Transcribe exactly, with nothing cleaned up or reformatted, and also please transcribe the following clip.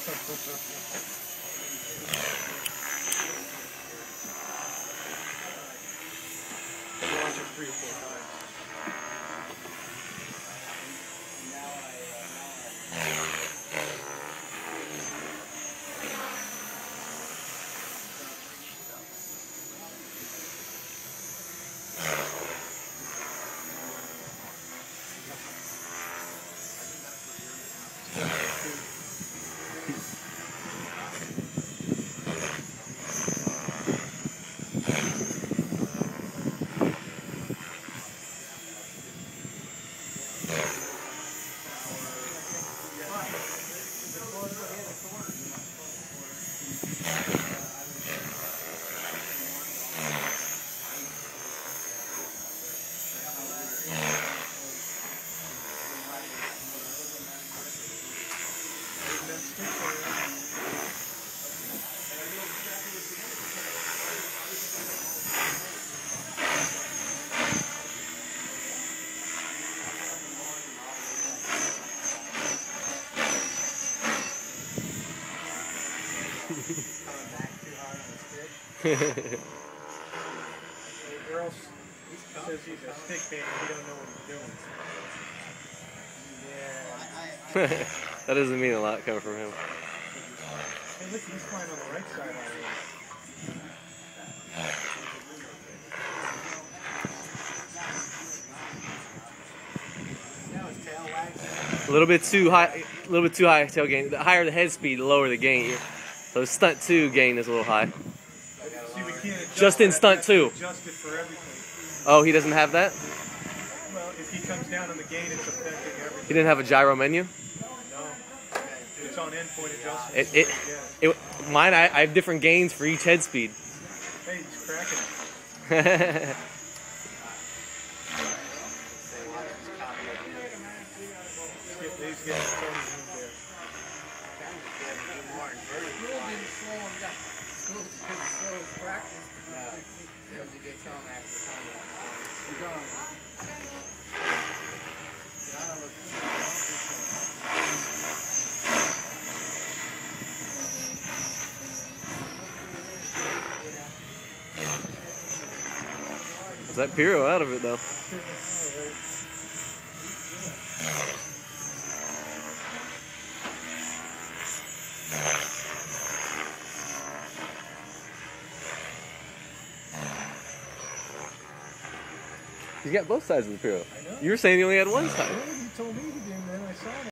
Watch it three or four times. Or else he says he's a stick man and he don't know what he's doing. Yeah. That doesn't mean a lot coming from him. Hey, look, he's flying on the right side already. Now his tail wags. A little bit too high, a little bit too high tail gain. The higher the head speed, the lower the gain. So stunt two gain is a little high. See, we can't adjust Just in that. stunt two. Adjust it for everything. Oh, he doesn't have that? Well, if he comes down on the gain, it's affecting everything. He didn't have a gyro menu? No. It's on endpoint adjustment. It, it, it, mine, I, I have different gains for each head speed. Hey, he's cracking it. He's getting Tony's move there. Is that Piro out of it though? He's got both sides of the Piro. You were saying he only had one side.